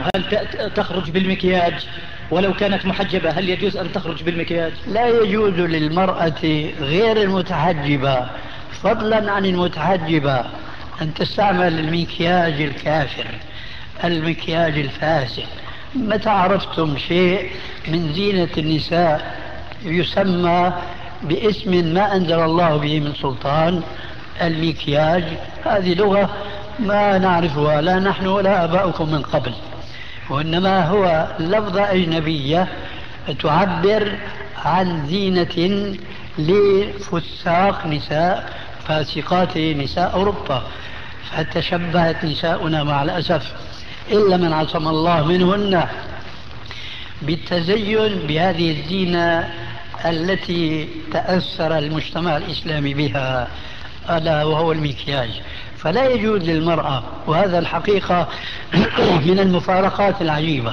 هل تخرج بالمكياج ولو كانت محجبة؟ هل يجوز أن تخرج بالمكياج؟ لا يجوز للمرأة غير المتحجبة فضلا عن المتحجبة أن تستعمل المكياج الكافر، المكياج الفاسد. متى عرفتم شيء من زينة النساء يسمى باسم ما أنزل الله به من سلطان؟ المكياج هذه لغة ما نعرفها لا نحن ولا آباؤكم من قبل، وإنما هو لفظة أجنبية تعبر عن زينة لفساق نساء فاسقات نساء أوروبا. فتشبهت نساؤنا مع الأسف إلا من عصم الله منهن بالتزين بهذه الزينة التي تأثر المجتمع الإسلامي بها، ألا وهو المكياج. فلا يجوز للمرأة، وهذا الحقيقة من المفارقات العجيبة.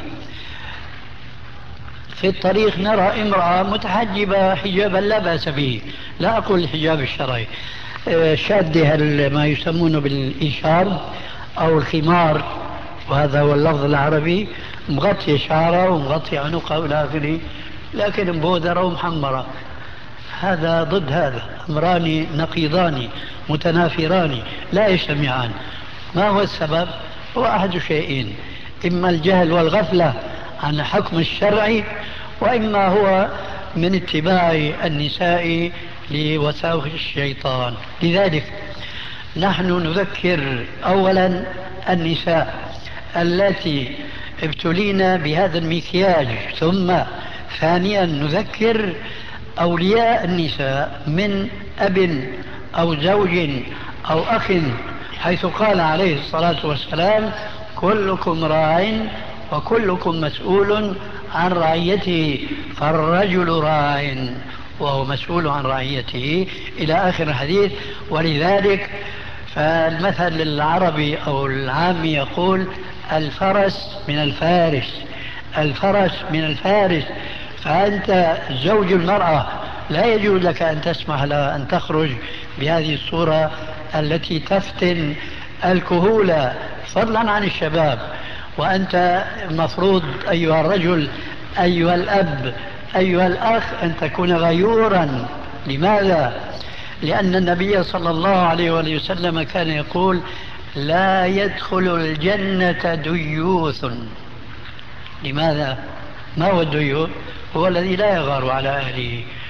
في الطريق نرى امرأة متحجبة حجابا لا بأس به، لا أقول الحجاب الشرعي، شادة ما يسمونه بالإشار أو الخمار، وهذا هو اللفظ العربي، مغطية شعرها ومغطية عنقها والى آخره، لكن مبودرة ومحمرة. هذا ضد هذا، أمران نقيضان متنافران لا يجتمعان. ما هو السبب؟ هو أحد شيئين: إما الجهل والغفلة عن الحكم الشرعي، وإما هو من اتباع النساء لوساوس الشيطان. لذلك نحن نذكر أولا النساء التي ابتلينا بهذا المكياج، ثم ثانيا نذكر أولياء النساء من أب أو زوج أو أخ، حيث قال عليه الصلاة والسلام: كلكم راع وكلكم مسؤول عن رعيته، فالرجل راع وهو مسؤول عن رعيته، إلى آخر الحديث. ولذلك فالمثل العربي أو العامي يقول: الفرس من الفارس، الفرس من الفارس. فأنت زوج المرأة لا يجوز لك أن تسمح لها أن تخرج بهذه الصورة التي تفتن الكهولة فضلا عن الشباب. وأنت المفروض أيها الرجل، أيها الأب، أيها الأخ، أن تكون غيورا. لماذا؟ لأن النبي صلى الله عليه وآله وسلم كان يقول: لا يدخل الجنة ديوث. لماذا؟ ما هو الديوث؟ هو الذي لا يغار على أهله